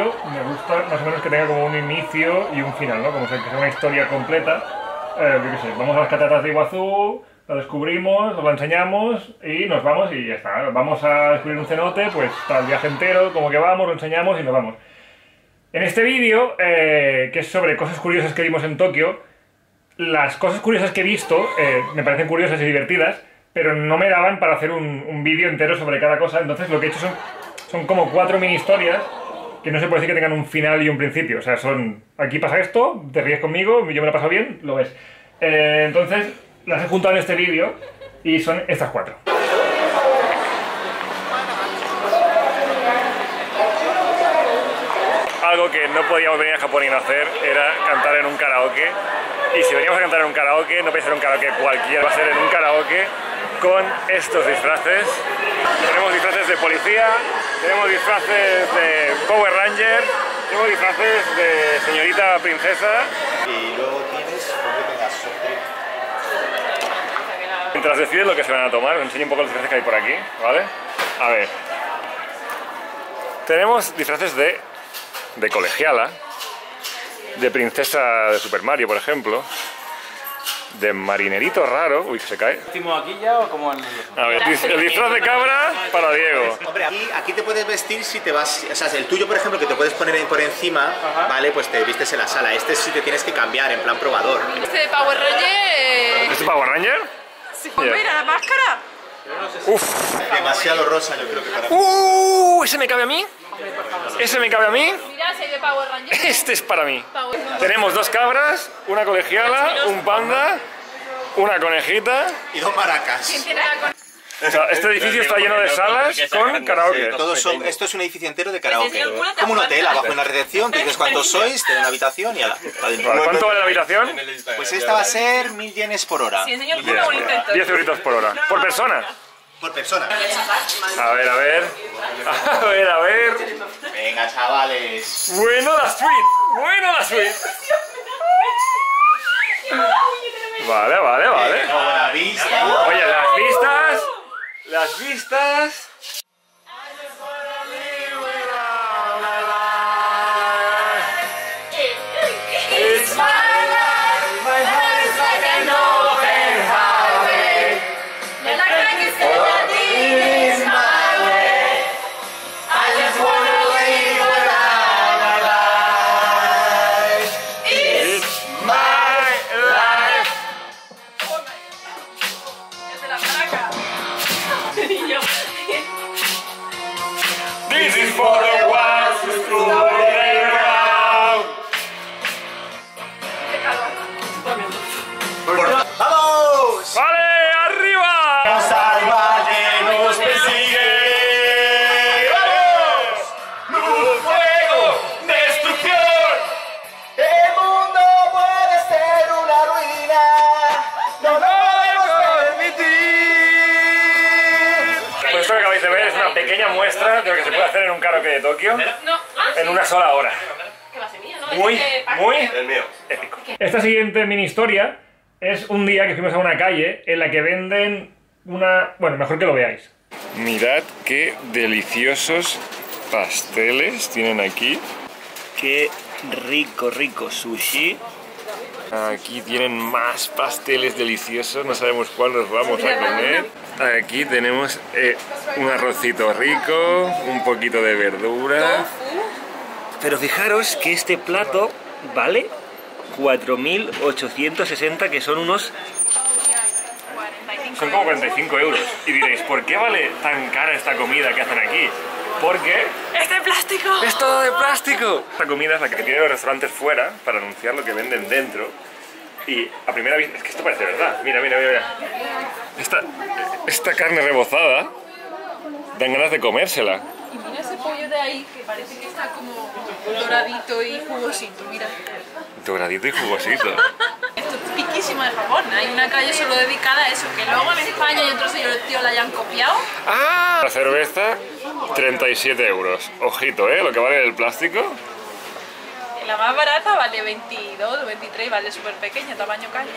vídeo me gusta más o menos que tenga como un inicio y un final, ¿no? Como que sea una historia completa. Yo qué sé, vamos a las cataratas de Iguazú, lo descubrimos, os lo enseñamos y nos vamos y ya está. Vamos a descubrir un cenote, pues está el viaje entero, como que vamos, lo enseñamos y nos vamos. En este vídeo, que es sobre cosas curiosas que vimos en Tokio, las cosas curiosas que he visto me parecen curiosas y divertidas, pero no me daban para hacer un vídeo entero sobre cada cosa, entonces lo que he hecho son como 4 mini historias que no se puede decir que tengan un final y un principio. O sea, son, aquí pasa esto, te ríes conmigo, yo me lo paso bien, lo ves. Entonces, las he juntado en este vídeo y son estas 4. Algo que no podíamos venir a Japón y no hacer era cantar en un karaoke. Y si veníamos a cantar en un karaoke, no puede ser un karaoke cualquiera, va a ser en un karaoke con estos disfraces. Tenemos disfraces de policía, tenemos disfraces de Power Ranger, tenemos disfraces de señorita princesa. Y luego tienes Mientras deciden lo que se van a tomar, os enseño un poco los disfraces que hay por aquí, ¿vale? A ver. Tenemos disfraces de colegiala, de princesa de Super Mario, por ejemplo, de marinerito raro. Uy, que se cae. ¿Último aquí ya o como en el... A ver, el disfraz de cabra para Diego. Hombre, aquí te puedes vestir si te vas... O sea, el tuyo, por ejemplo, que te puedes poner por encima, ¿vale? Pues te vistes en la sala. Este sí te tienes que cambiar, en plan probador. Este de Power Ranger... ¿Este Power Ranger? Sí. Pues mira, la máscara. Uf. Demasiado rosa, yo creo que para... ¿Ese me cabe a mí? ¿Ese me cabe a mí? Mira, si hay de Power Ranger. Este es para mí. Power Ranger. Tenemos 2 cabras, una colegiala, un panda, una conejita. Y 2 maracas. ¿Quién tiene la con... O sea, este edificio está lleno de salas con karaoke. Esto es un edificio entero de karaoke. Como un hotel, abajo en la recepción, te dices cuántos sois, te dan una habitación y ala. ¿Cuánto vale la habitación? Pues esta va a ser 1000 yenes por hora. Si enseño el culo, un intento. 10 euritos por hora. ¿Por persona? Por persona. A ver, a ver. A ver, a ver. Venga, chavales. Bueno la suite. Bueno la suite. Vale, vale, vale. Buena vista. Oye, las vistas. Las vistas. This is for the ones who threw it around. ¡Vamos! ¡Vale! ¡Arriba! ¡Salvaje nos persigue! ¡Vamos! ¡Luz, fuego, destrucción! ¡El mundo puede ser una ruina! ¡No lo podemos permitir! Pues esto que acabáis de ver es una pequeña muestra de lo que se puede hacer en un karaoke de Tokio en una sola hora. Muy, muy épico. Esta siguiente mini historia es un día que fuimos a una calle en la que venden una... Bueno, mejor que lo veáis. Mirad qué deliciosos pasteles tienen aquí. ¡Qué rico, rico sushi! Aquí tienen más pasteles deliciosos, no sabemos cuál nos vamos a comer. Aquí tenemos un arrocito rico, un poquito de verdura. Pero fijaros que este plato vale 4.860, que son unos... Son como 45 euros. Y diréis, ¿por qué vale tan cara esta comida que hacen aquí? Porque... ¡Es de plástico! ¡es todo de plástico! Esta comida es la que tienen los restaurantes fuera para anunciar lo que venden dentro. Y a primera vista... Es que esto parece verdad. Mira, mira, mira. Esta carne rebozada dan ganas de comérsela. Y mira ese pollo de ahí que parece que está como doradito y jugosito, mira. Doradito y jugosito. Esto es piquísimo de Japón, hay una calle solo dedicada a eso, que luego en España y otros sitios la hayan copiado. ¡Ah! La cerveza, 37 euros. Ojito, ¿eh? Lo que vale el plástico. La más barata vale 22 o 23, vale súper pequeña, tamaño caña.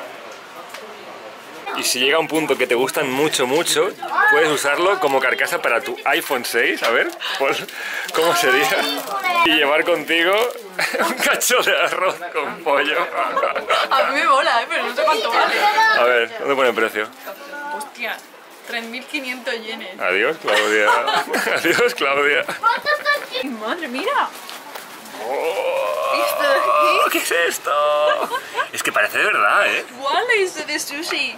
Y si llega un punto que te gustan mucho, mucho, puedes usarlo como carcasa para tu iPhone 6. A ver, ¿cómo sería? Y llevar contigo un cacho de arroz con pollo. A mí me mola, pero no sé cuánto vale. A ver, ¿dónde pone el precio? Hostia, 3.500 yenes. Adiós, Claudia. Adiós, Claudia. Madre, mira. Oh, ¿Esto de aquí? ¿qué es esto? Es que parece de verdad, ¿eh? ¿Cuál es de sushi?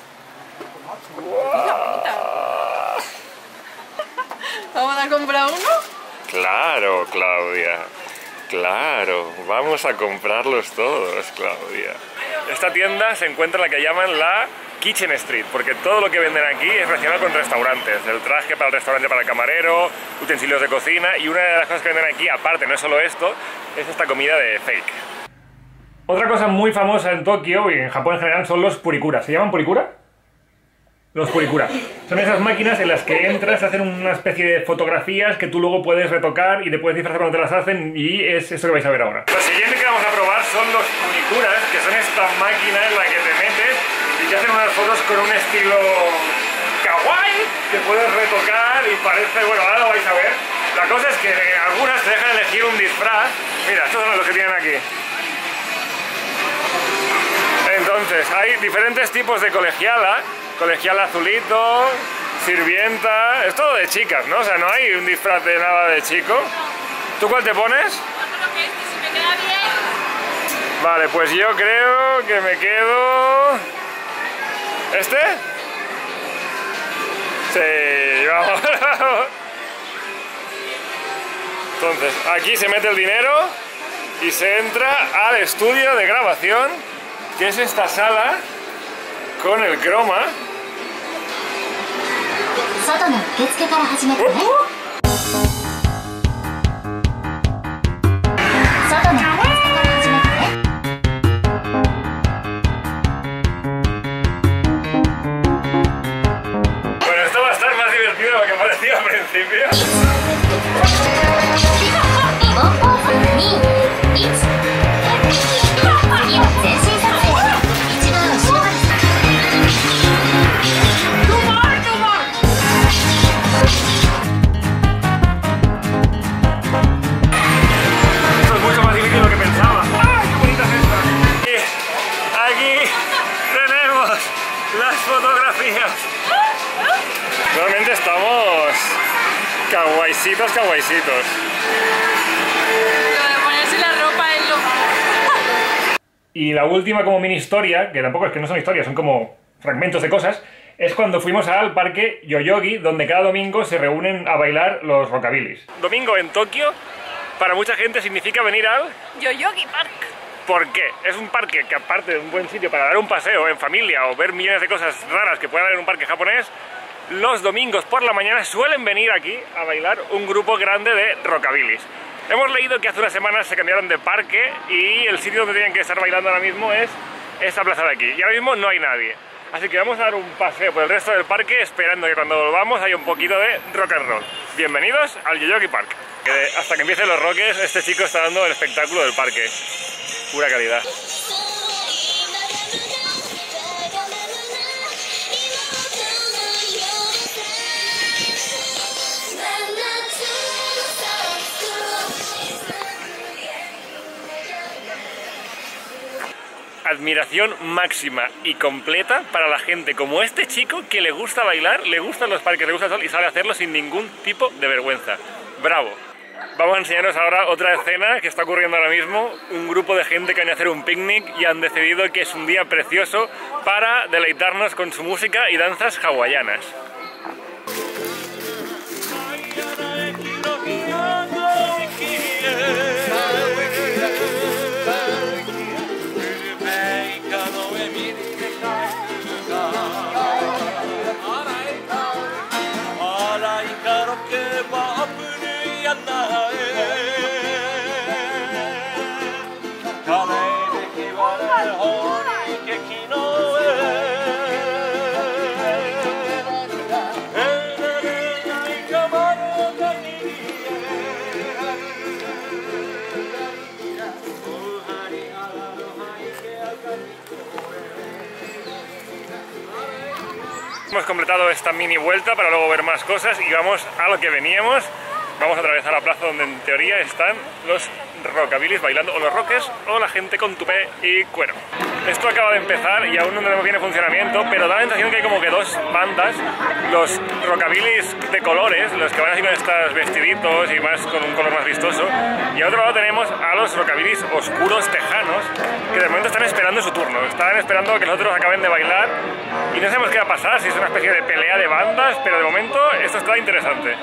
¿Vamos a comprar uno? Claro, Claudia. Claro, vamos a comprarlos todos, Claudia. Esta tienda se encuentra en la que llaman la Kitchen Street, porque todo lo que venden aquí es relacionado con restaurantes. El traje para el restaurante para el camarero, utensilios de cocina, y una de las cosas que venden aquí, aparte, no es solo esto, es esta comida de fake. Otra cosa muy famosa en Tokio y en Japón en general son los purikura. ¿Se llaman purikura? Los purikura. Son esas máquinas en las que entras, hacen una especie de fotografías que tú luego puedes retocar y te puedes disfrazar cuando te las hacen, y es eso que vais a ver ahora. Lo siguiente que vamos a probar son los purikuras, que son esta máquina en la que te metes y te hacen unas fotos con un estilo kawaii que puedes retocar y parece, bueno, ahora lo vais a ver. La cosa es que algunas te dejan elegir un disfraz. Mira, estos son los que tienen aquí. Entonces, hay diferentes tipos de colegiala. Colegiala azulito, sirvienta, es todo de chicas, ¿no? O sea, no hay un disfraz de nada de chico. ¿Tú cuál te pones? Yo creo que si me queda bien. Vale, pues yo creo que me quedo... ¿Este? Sí, vamos. Entonces, aquí se mete el dinero y se entra al estudio de grabación, que es esta sala con el croma. Bueno, esto va a estar más divertido de lo que parecía al principio. Esto es mucho más difícil de lo que pensaba. ¡Ay, qué bonita es esta! Y aquí tenemos las fotografías. Realmente estamos kawaisitos, kawaisitos. Lo de ponerse la ropa es lo... Y la última como mini historia, que tampoco es que no son historias, son como fragmentos de cosas, es cuando fuimos al parque Yoyogi, donde cada domingo se reúnen a bailar los rockabilis. Domingo en Tokio, para mucha gente significa venir al... Yoyogi Park. ¿Por qué? Es un parque que, aparte de un buen sitio para dar un paseo en familia o ver millones de cosas raras que puede haber en un parque japonés, los domingos por la mañana suelen venir aquí a bailar un grupo grande de rockabilis. Hemos leído que hace unas semanas se cambiaron de parque y el sitio donde tienen que estar bailando ahora mismo es esta plaza de aquí. Y ahora mismo no hay nadie. Así que vamos a dar un paseo por el resto del parque esperando que cuando volvamos haya un poquito de rock and roll. Bienvenidos al Yoyogi Park. Hasta que empiecen los roques, este chico está dando el espectáculo del parque. Pura calidad. Admiración máxima y completa para la gente como este chico que le gusta bailar, le gustan los parques, le gusta el sol y sabe hacerlo sin ningún tipo de vergüenza. ¡Bravo! Vamos a enseñaros ahora otra escena que está ocurriendo ahora mismo. Un grupo de gente que viene a hacer un picnic y han decidido que es un día precioso para deleitarnos con su música y danzas hawaianas. Hemos completado esta mini vuelta para luego ver más cosas y vamos a lo que veníamos. vamos a atravesar la plaza donde en teoría están los rockabilis bailando, o los rockers, o la gente con tupé y cuero. Esto acaba de empezar y aún no tenemos bien el funcionamiento, pero da la sensación que hay como que dos bandas, los rockabilis de colores, los que van así con estos vestiditos y más con un color más vistoso, y a otro lado tenemos a los rockabilis oscuros tejanos, que de momento están esperando su turno, están esperando que los otros acaben de bailar y no sabemos qué va a pasar, si es una especie de pelea de bandas, pero de momento esto está interesante.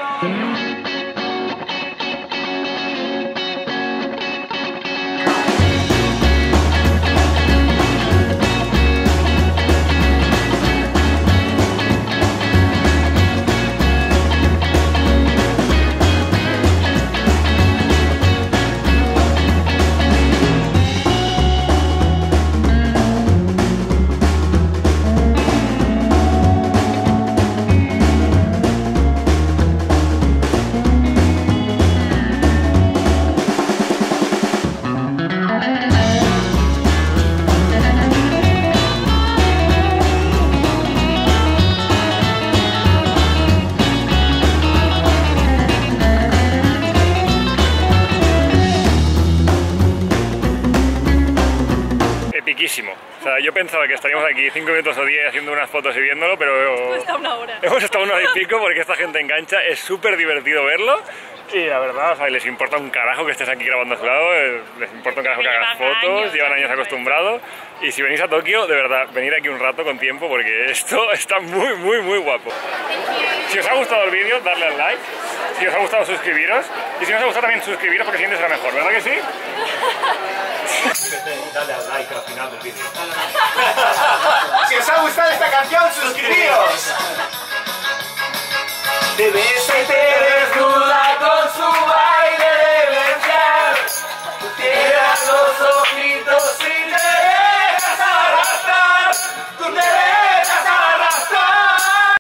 O sea, yo pensaba que estaríamos aquí 5 minutos o 10 haciendo unas fotos y viéndolo, pero Está una hora. hemos estado una hora y pico porque esta gente engancha, es súper divertido verlo y la verdad, o sea, les importa un carajo que estés aquí grabando a su lado, les importa un carajo que hagas fotos, llevan años acostumbrados y si venís a Tokio, de verdad, venid aquí un rato con tiempo porque esto está muy guapo. Si os ha gustado el vídeo, darle al like, si os ha gustado suscribiros y si no os ha gustado también suscribiros porque siempre será mejor, ¿verdad que sí? Dale al like al final del vídeo.